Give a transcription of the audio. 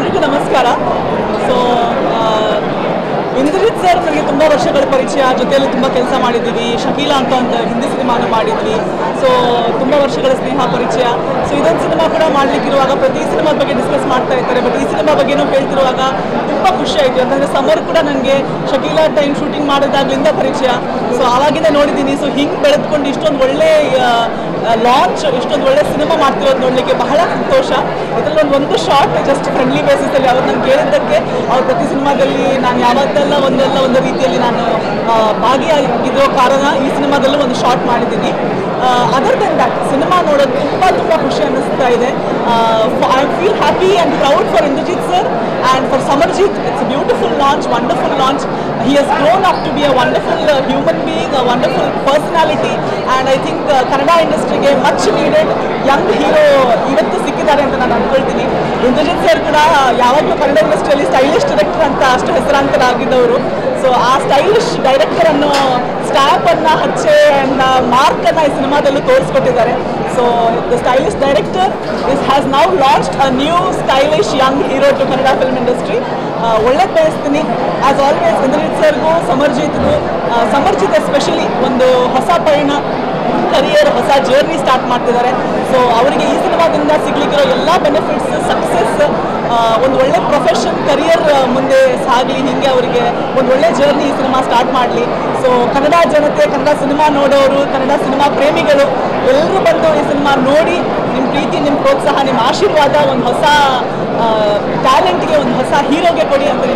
ಎಲ್ರಿಗೂ ನಮಸ್ಕಾರ. So Indrajit sir ನನಗೆ ತುಂಬ ವರ್ಷಗಳ ಪರಿಚಯ, ಜೊತೆಯಲ್ಲಿ ತುಂಬ ಕೆಲಸ ಮಾಡಿದ್ದೀವಿ. ಶಕೀಲಾ ಅಂತ ಒಂದು ಹಿಂದಿ ಸಿನಿಮಾನು ಮಾಡಿದ್ವಿ. ಸೊ ತುಂಬ ವರ್ಷಗಳ ಸ್ನೇಹ ಪರಿಚಯ. ಸೊ ಇದೊಂದು ಸಿನಿಮಾ ಕೂಡ ಮಾಡಲಿಕ್ಕಿರುವಾಗ ಪ್ರತಿ ಸಿನಿಮಾದ ಬಗ್ಗೆ ಡಿಸ್ಕಸ್ ಮಾಡ್ತಾ ಇರ್ತಾರೆ. ಬಟ್ ಈ ಸಿನಿಮಾ ಬಗ್ಗೆನೂ ಹೇಳ್ತಿರುವಾಗ ತುಂಬ ಖುಷಿ ಆಯಿತು. ಯಾಕಂದರೆ ಸಮರ್ ಕೂಡ ನನಗೆ ಶಕೀಲಾ ಟೈಮ್ ಶೂಟಿಂಗ್ ಮಾಡಿದಾಗಲಿಂದ ಪರಿಚಯ. ಸೊ ಆವಾಗಿಂದ ನೋಡಿದ್ದೀನಿ. ಸೊ ಹಿಂಗೆ ಬೆಳೆದ್ಕೊಂಡು ಇಷ್ಟೊಂದು ಒಳ್ಳೆ ಲಾಂಚ್, ಇಷ್ಟೊಂದು ಒಳ್ಳೆ ಸಿನಿಮಾ ಮಾಡ್ತಿರೋದು ನೋಡಲಿಕ್ಕೆ ಬಹಳ ಸಂತೋಷ. ಇದರಲ್ಲಿ ಒಂದು ಶಾರ್ಟ್ ಜಸ್ಟ್ ಫ್ರೆಂಡ್ಲಿ ಬೇಸಿಸಲ್ಲಿ ಅವ್ರು ನಾನು ಕೇಳಿದ್ದಕ್ಕೆ ಅವ್ರು ಪ್ರತಿ ಸಿನಿಮಾದಲ್ಲಿ ನಾನು ಯಾವತ್ತೆಲ್ಲ ಒಂದು ರೀತಿಯಲ್ಲಿ ನಾನು ಭಾಗಿಯಾಗಿರೋ ಕಾರಣ ಈ ಸಿನಿಮಾದಲ್ಲೂ ಒಂದು ಶಾರ್ಟ್ ಮಾಡಿದ್ದೀನಿ. ಅದರ್ ದೆನ್ ದಟ್ ಸಿನಿಮಾ ನೋಡೋದು ತುಂಬ ಖುಷಿ ಅನ್ನಿಸ್ತಾ ಇದೆ. I feel happy and proud for Indrajit sir and for Samarjit. It's beautiful launch, wonderful launch. He has grown up to be a wonderful human being, a wonderful personality, and I think Kannada industry much needed young hero ಇವತ್ತು ಸಿಕ್ಕಿದ್ದಾರೆ ಅಂತ ನಾನು ಅಂದ್ಕೊಳ್ತೀನಿ. Indrajit sir ಕೂಡ ಯಾವಾಗಲೂ ಕನ್ನಡ ಇಂಡಸ್ಟ್ರಿಯಲ್ಲಿ stylish director ಅಂತ ಅಷ್ಟು ಹೆಸರಾಂತರಾಗಿದ್ದವರು. ಸೊ ಆ ಸ್ಟೈಲಿಶ್ ಡೈರೆಕ್ಟರ್ ಅನ್ನೋ ಸ್ಟ್ಯಾಂಪನ್ನು ಮಾರ್ಕನ್ನು ಈ ಸಿನಿಮಾದಲ್ಲೂ ತೋರಿಸ್ಕೊಟ್ಟಿದ್ದಾರೆ. So the stylish director has now launched a new stylish young hero to Kannada film industry. ಒಳ್ಳೇದು ಬಯಸ್ತೀನಿ. ಆ್ಯಸ್ ಆಲ್ವೇಸ್ ಇಂದ್ರಜಿತ್ ಸರ್ಗೂ ಸಮರ್ಜಿತ್ ಎಸ್ಪೆಷಲಿ ಒಂದು ಹೊಸ ಕರಿಯರ್, ಹೊಸ ಜರ್ನಿ ಸ್ಟಾರ್ಟ್ ಮಾಡ್ತಿದ್ದಾರೆ. ಸೊ ಅವರಿಗೆ ಈ ಸಿನಿಮಾದಿಂದ ಸಿಗ್ಲಿಕ್ಕಿರೋ ಎಲ್ಲ ಬೆನಿಫಿಟ್ಸ್, ಸಕ್ಸಸ್, ಒಂದು ಒಳ್ಳೆ ಪ್ರೊಫೆಷನ್, ಕರಿಯರ್ ಮುಂದೆ ಸಾಗಲಿ. ಹೀಗೆ ಅವರಿಗೆ ಒಂದು ಒಳ್ಳೆ ಜರ್ನಿ ಈ ಸಿನಿಮಾ ಸ್ಟಾರ್ಟ್ ಮಾಡಲಿ. ಸೊ ಕನ್ನಡ ಜನತೆ, ಕನ್ನಡ ಸಿನಿಮಾ ನೋಡೋರು, ಕನ್ನಡ ಸಿನಿಮಾ ಪ್ರೇಮಿಗಳು ಎಲ್ಲರೂ ಬಂದು ಈ ಸಿನಿಮಾ ನೋಡಿ ನಿಮ್ಮ ಪ್ರೀತಿ, ನಿಮ್ಮ ಪ್ರೋತ್ಸಾಹ, ನಿಮ್ಮ ಆಶೀರ್ವಾದ ಒಂದು ಹೊಸ ಟ್ಯಾಲೆಂಟ್ಗೆ, ಒಂದು ಹೊಸ ಹೀರೋಗೆ ಕೊಡಿ ಅಂತ